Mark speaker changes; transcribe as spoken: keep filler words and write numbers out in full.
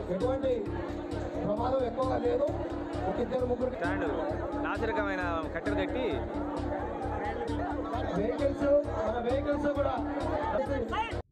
Speaker 1: ఎటువంటి ప్రమాదం ఎక్కువగా లేదు. ఒక ఇద్దరు ముగ్గురు
Speaker 2: స్టాండ్ నాసిరకమైన కట్టెలు కట్టి
Speaker 1: వెహికల్స్ మన వెహికల్స్ కూడా